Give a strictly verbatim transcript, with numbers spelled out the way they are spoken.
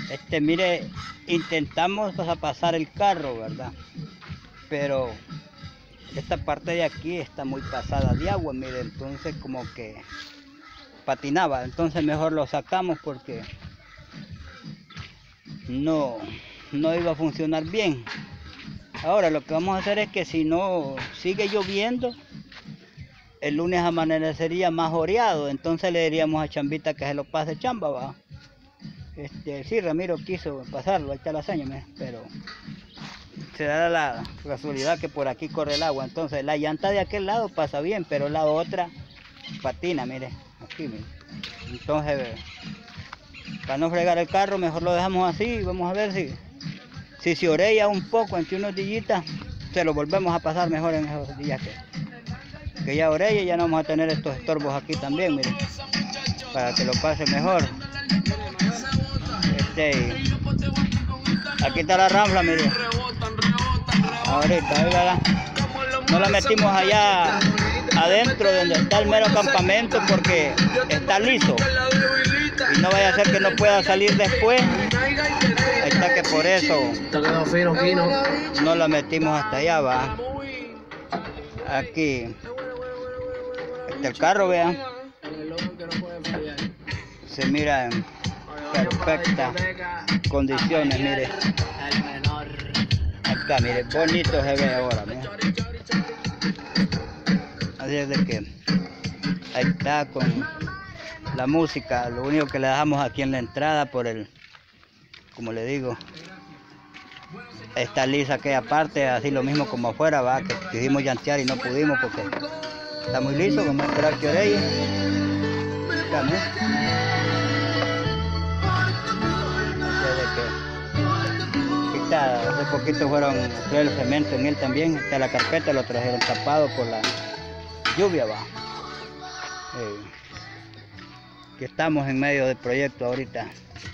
Este, mire, intentamos pues, a pasar el carro, ¿verdad? Pero esta parte de aquí está muy pasada de agua, mire, entonces como que patinaba, entonces mejor lo sacamos porque no, no iba a funcionar bien. Ahora lo que vamos a hacer es que si no sigue lloviendo, el lunes amanecería más oreado, entonces le diríamos a Chambita que se lo pase chamba, va. Este, sí, Ramiro quiso pasarlo, ahí está la seña, pero se da la casualidad que por aquí corre el agua, entonces la llanta de aquel lado pasa bien, pero la otra patina, mire, aquí, mire. Entonces, para no fregar el carro, mejor lo dejamos así, vamos a ver si, si se orella un poco entre unos días, se lo volvemos a pasar mejor en esos días que, que ya orella, ya no vamos a tener estos estorbos aquí también, mire, para que lo pase mejor. Este, aquí está la ranfla, mire. Ahorita, oígala. No la metimos allá adentro donde está el mero campamento porque está liso. Y no vaya a ser que no pueda salir después. Ahí está que por eso no la metimos hasta allá, va. Aquí. Este el carro, vean. Se mira en perfectas condiciones, mire. Acá, mire, bonito se ve ahora, mire. Así es de que ahí está con la música, lo único que le dejamos aquí en la entrada por el, como le digo, está lisa aquella parte, así lo mismo como afuera, va, que quisimos llantear y no pudimos porque está muy liso, vamos a esperar que orelle. Acá, ¿no? Hace poquito fueron a traer el cemento en él también, está la carpeta, lo trajeron tapado por la lluvia, va. Eh, que estamos en medio del proyecto ahorita.